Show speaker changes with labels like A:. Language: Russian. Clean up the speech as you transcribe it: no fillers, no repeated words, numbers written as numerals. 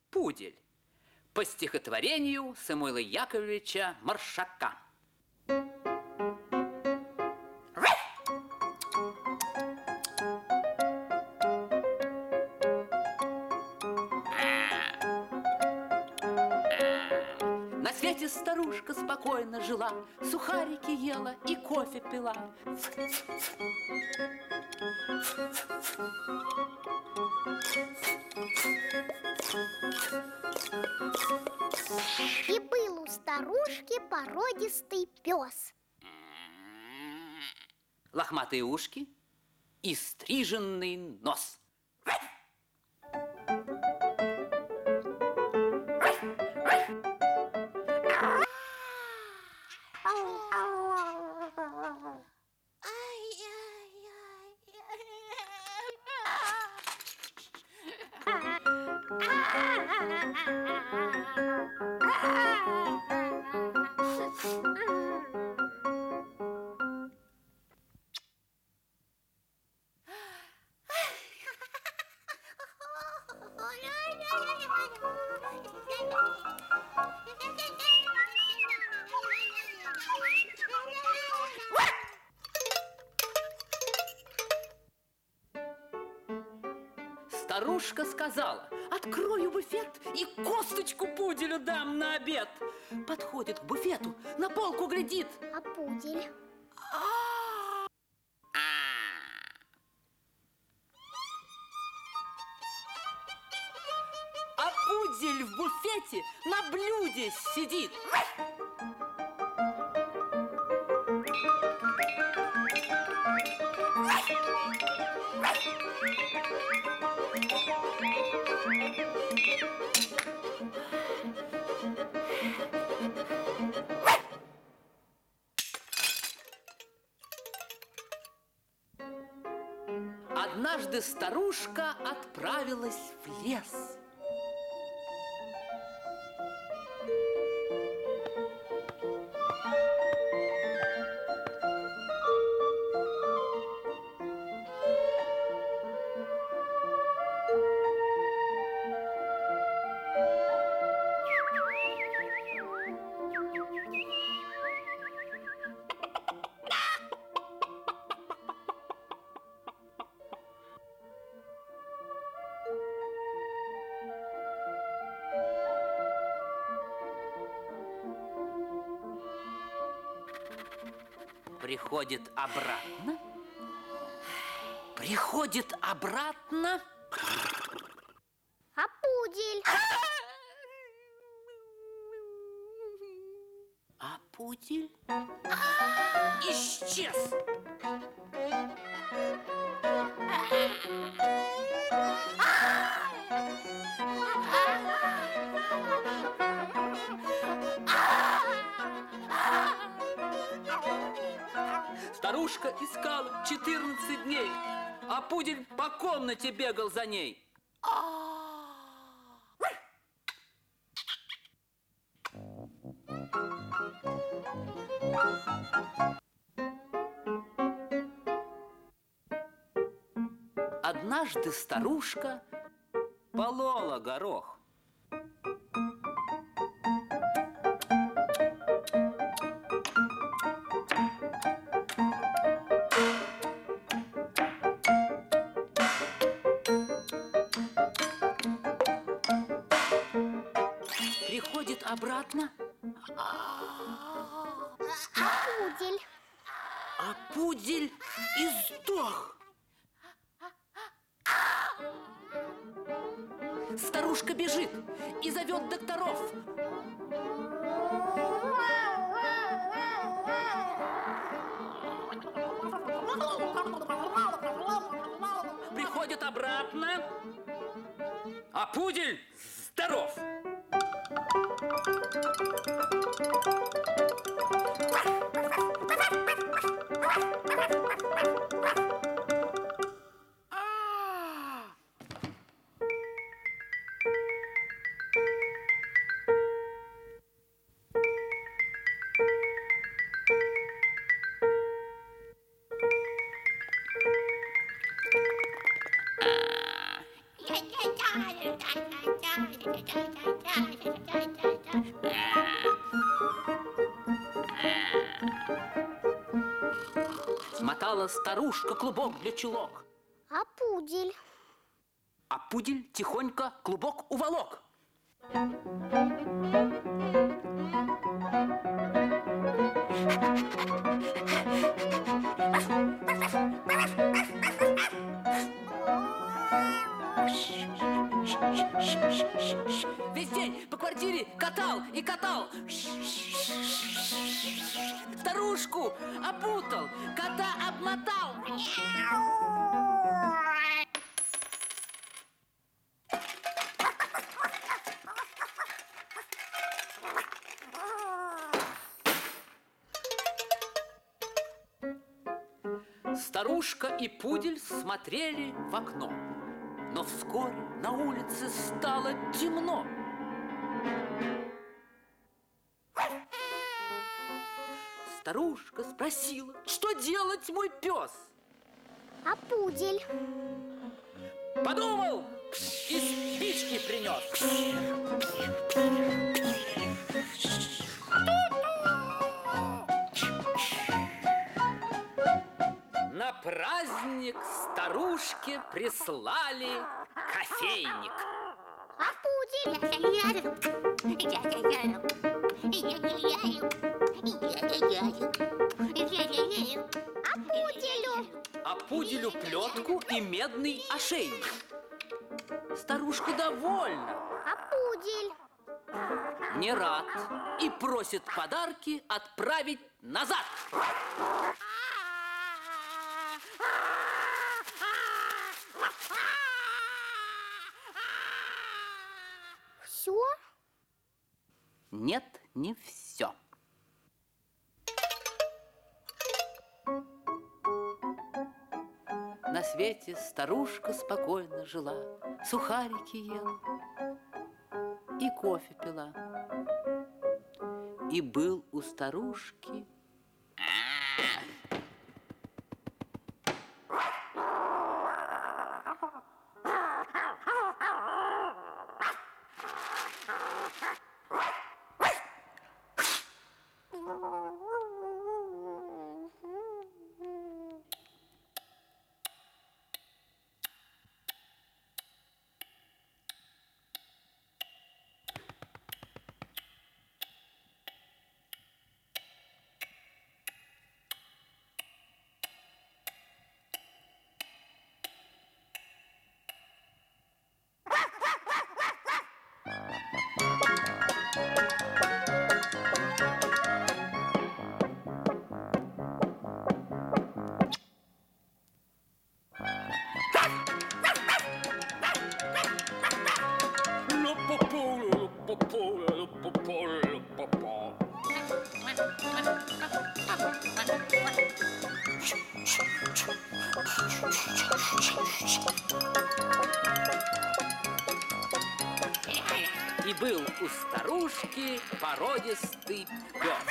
A: Пудель по стихотворению Самуила Яковлевича Маршака. На свете старушка спокойно жила, сухарики ела и кофе пила.
B: И был у старушки породистый пес.
A: Лохматые ушки и стриженный нос. Старушка сказала: открою буфет и косточку пуделю дам на обед. Подходит к буфету, на полку глядит.
B: А пудель?
A: А пудель в буфете на блюде сидит. Однажды старушка отправилась в лес. Приходит обратно.
B: А пудель?
A: А пудель исчез. Старушка искала 14 дней, а пудель по комнате бегал за ней. Однажды старушка полола горох. Приходит обратно.
B: А пудель?
A: А пудель издох. Старушка бежит и зовет докторов. Приходит обратно, а пудель здоров. Смотала старушка клубок для чулок,
B: А пудель?
A: а пудель тихонько клубок уволок. Весь день по квартире катал и катал. Старушку опутал, кота обмотал. Старушка и пудель смотрели в окно, но вскоре на улице стало темно. Старушка спросила, что делать, мой пес?
B: А пудель?
A: Подумал и спички принес. На праздник старушке прислали кофейник.
B: А пудель? А пуделю?
A: А пуделю плетку и медный ошейник. Старушка довольна,
B: А пудель?
A: не рад и просит подарки отправить назад.
B: Все?
A: Нет, не все. На свете старушка спокойно жила, сухарики ела и кофе пила. И был у старушки И был у старушки породистый пес.